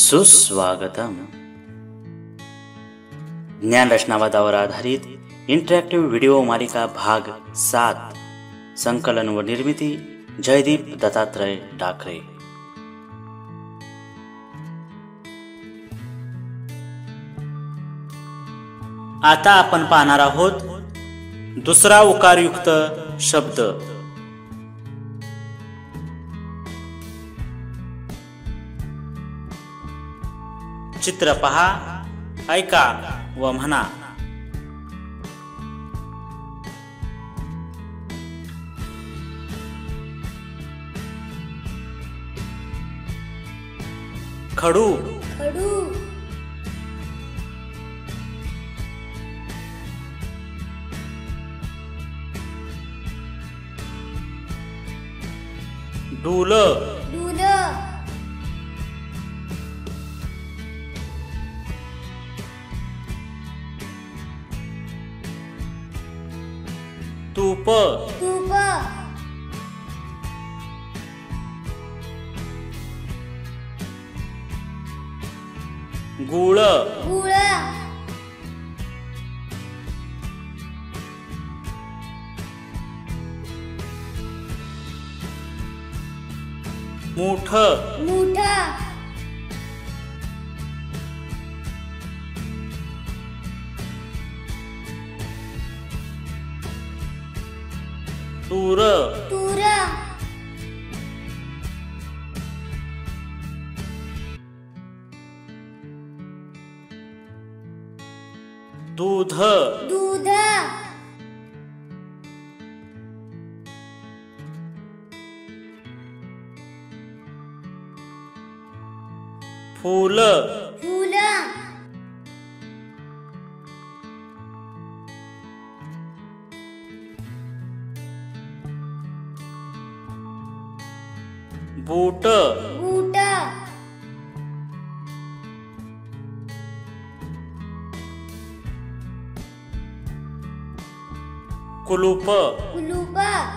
सुस्वागतम. ज्ञान रचनावादावर आधारित इंटरॅक्टिव्ह व्हिडिओ मालिका भाग 7. संकलन व निर्मिती जयदीप दत्तात्रय डाकरे. आता आपण पाहणार आहोत दुसरा उकारयुक्त शब्द. चित्र पहा, ऐका व म्हणा. खडू, खडू, डूल, डूल, तूप, तूप, गुळ, गुळ, मूठ, मूठ, तूर, तूर, दूध, दूध, फूल, फूल, बूट, बूट, कुलूप, कुलूप,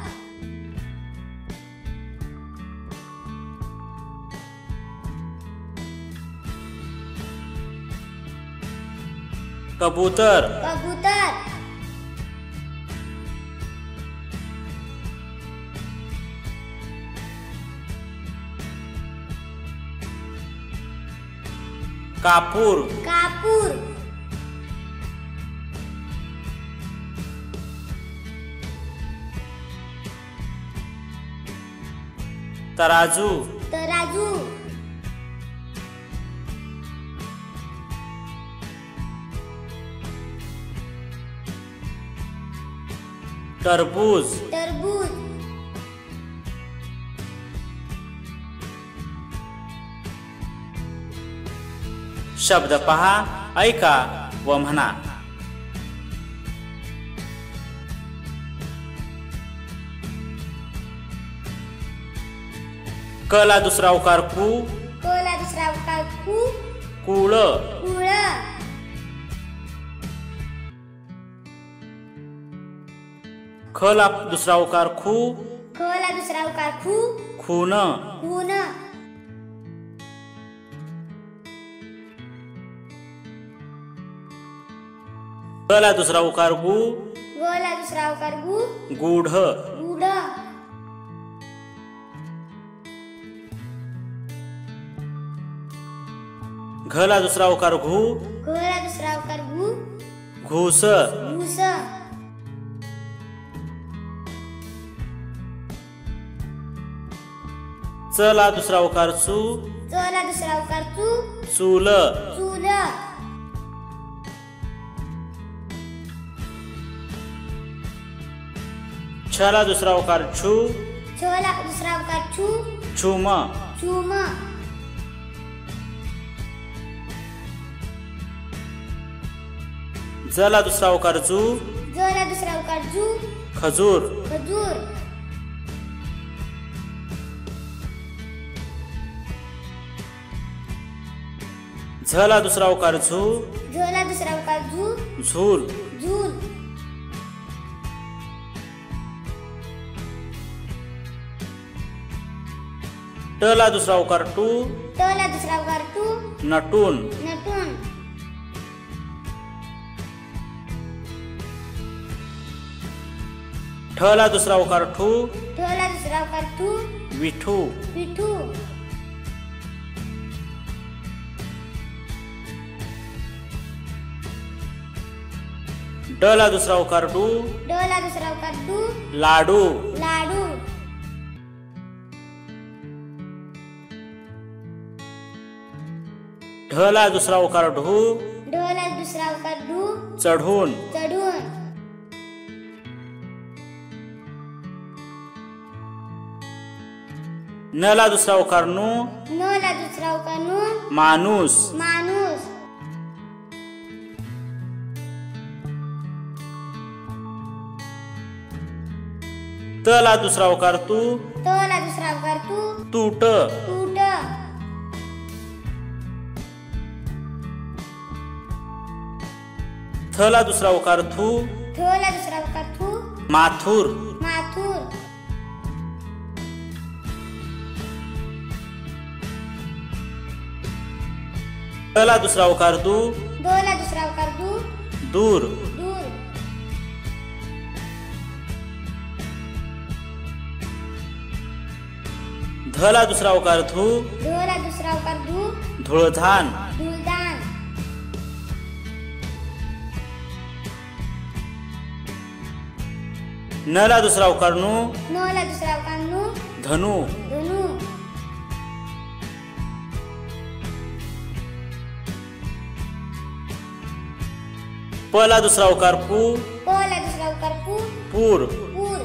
कबूतर, कबूतर, कापूर, कापूर, तराजू, तराजू, टरबूज, टरबूज, शब्द पहा, ऐका व म्हणा. क ला दुसरा उकार कू, क ला दुसरा उकार कू, कुळ, कुळ, ख ला दुसरा उकार खू, ख ला दुसरा उकार खू, खून, खून, ग ला दुसरा उकार गु, ग ला दुसरा उकार गु, गूढ, गूढ, घ ला दुसरा उकार घू, घ ला दुसरा उकार घू, घूस, घूस, च ला दुसरा उकार चू, च ला दुसरा उकार चू, चूल, चूल, छ ला दुसरा उकार छू, छ ला दुसरा उकार छू, छुम, छूम, ज ला दुसरा उकार जू, ज ला दुसरा उकार जू, खजूर, खजूर, झ ला दुसरा उकार झू, झ ला दुसरा उकार झू, झूल, झूल, ट ला दुसरा उकार टू, ट ला दुसरा उकार टू नटून नटून ठ ला दुसरा उकार ठू ठ ला दुसरा उकार टू विठू विठू ड ला दुसरा उकार डू ड ला दुसरा उकार डू लाडू लाडू ढ ला दुसरा उकार ढू ढ ला दुसरा उकार ढू चढून चढून न ला दुसरा उकार नू न ला दुसरा उकार नू माणूस माणूस त ला दुसरा उकार तू त ला दुसरा उकार तू तूट तूट थ ला दुसरा उकार थू थ ला दुसरा उकार थू माथुर माथुर द ला दुसरा उकार दू द ला दुसरा उकार दू दूर दूर ध ला दुसरा उकार धू ध ला दुसरा उकार धू धुळधान धूलदान न ला दुसरा उकार नू न ला दुसरा उकार नू धनु धनु प ला दुसरा उकार पू प ला दुसरा उकार पू पूर पूर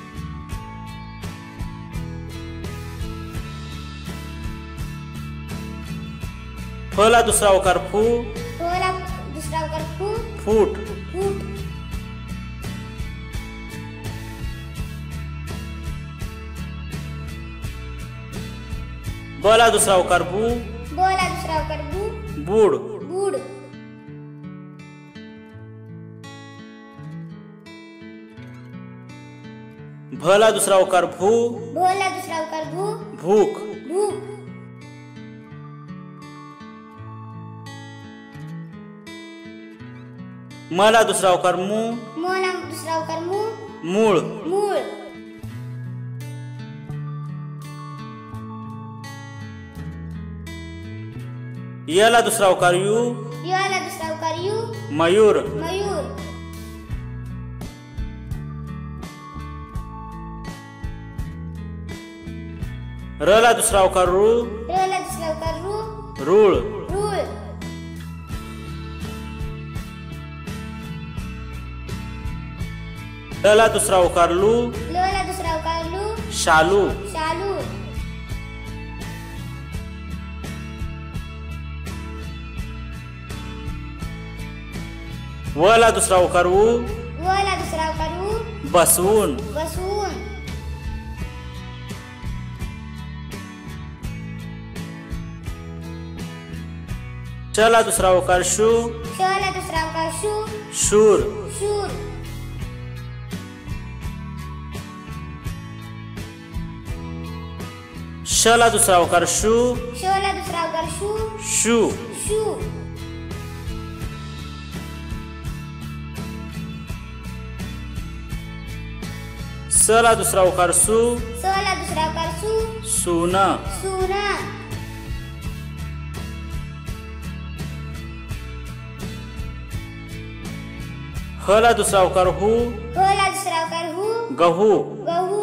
फ ला दुसरा उकार फू फ ला दुसरा उकार फू फूट फूट ब ला दुसरा उकार बू ब ला दुसरा उकार बू बूड बूड भ ला दुसरा उकार भू भ ला दुसरा उकार भू भूक भूक म ला दुसरा उकार मू म ला दुसरा उकार मू मूळ मूळ य ला दुसरा उकार यू य ला दुसरा उकार यू मयूर मयूर र ला दुसरा उकार रू र ला दुसरा उकार रू रूळ रूळ ल ला दुसरा उकार लू ल ला दुसरा उकार लू शालू शालू व ला दुसरा उकार ऊ व ला दुसरा उकार ऊ बसवून बसवून श ला दुसरा उकार शू श ला दुसरा उकार शू शूर शूर श ला दुसरा उकार शू श ला दुसरा उकार शू शू शू स ला दुसरा उकार सू स ला दुसरा उकार सू सून सून ह ला दुसरा उकार हू ह ला दुसरा उकार हू गहू गहू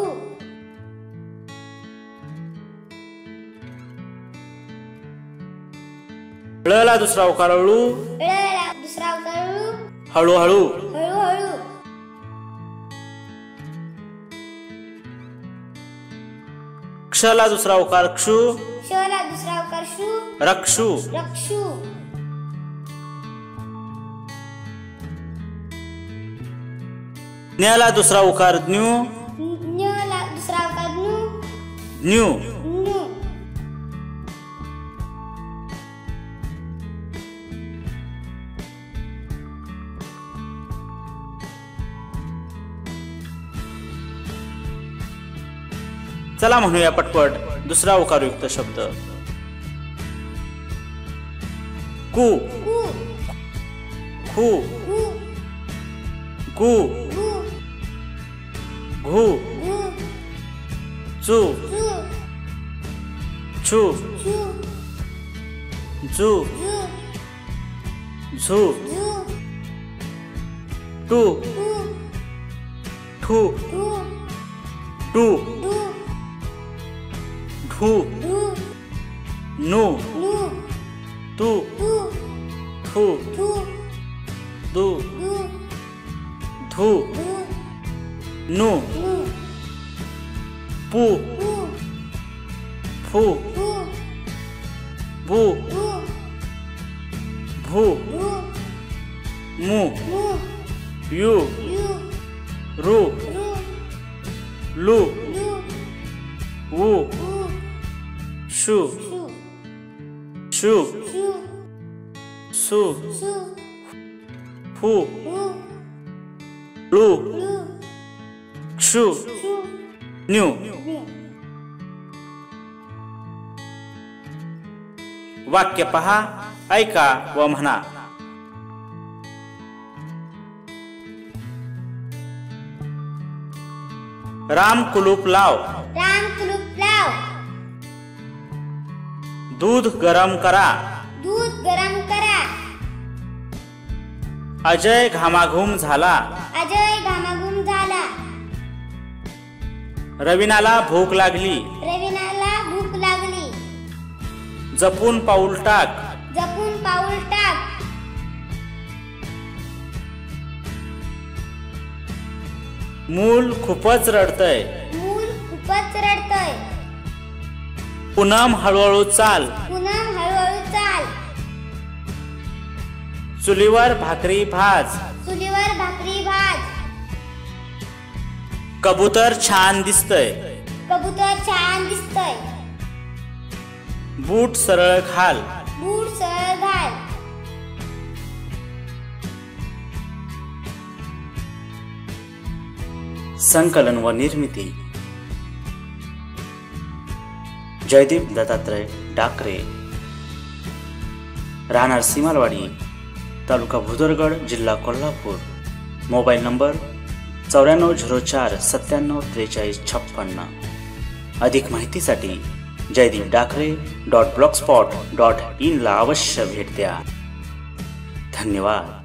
ळ ला दुसरा उकार ळू ळ ला दुसरा उकार ळू हळूहळू हळूहळू क्ष ला दुसरा उकार क्षू श ला दुसरा उकार शू रक्षू रक्षू ज्ञ ला दुसरा उकार ज्ञू न्य ला दुसरा उकार न्यू ज्ञू न्यू चला म्हणूया पटपट दुसरा उकारयुक्त शब्द कु कु खु गु गु गु घु गु चु चु छु चु जु जु झु जु टु टु ठु टु टु टु ढु टु नु नु तु टु थु टु दु दु धु दु नु नु पु पु फु पु बु पु भु भु मु मु यु यु रु रु लु लु वु उ शु शु शु शु सु सु फु उ लु लु क्षु शु न्यू न्यू वाक्य पहा, ऐका व म्हणा. राम कुलूप लाव. राम कुलूप लाव. दूध गरम करा. दूध गरम करा. अजय घामाघूम झाला. अजय घामाघूम झाला. रवीनाला भूक लागली. रवीनाला भूक लागली. जपून पाऊल टाक. जपून पाऊल टाक. मूल खूपच रडतय. मूल खूपच रडतय. पूनम हळूहळू चाल. पूनम हळूहळू चाल. चुलीवर भाकरी भाज. चुलीवर भाकरी भाज. कबूतर छान दिसतय. कबूतर छान दिसतय. बूट सरळ घाल. बूट सरळ घाल. संकलन व निर्मिती जयदीप दत्तात्रय डाकरे. राहणार सीमालवाडी, तालुका भुदरगड, जिल्हा कोल्हापूर. Mobile number 9404 974356. अधिक माहितीसाठी jaydeepdakre.blogspot.in ला अवश्य भेट द्या. धन्यवाद.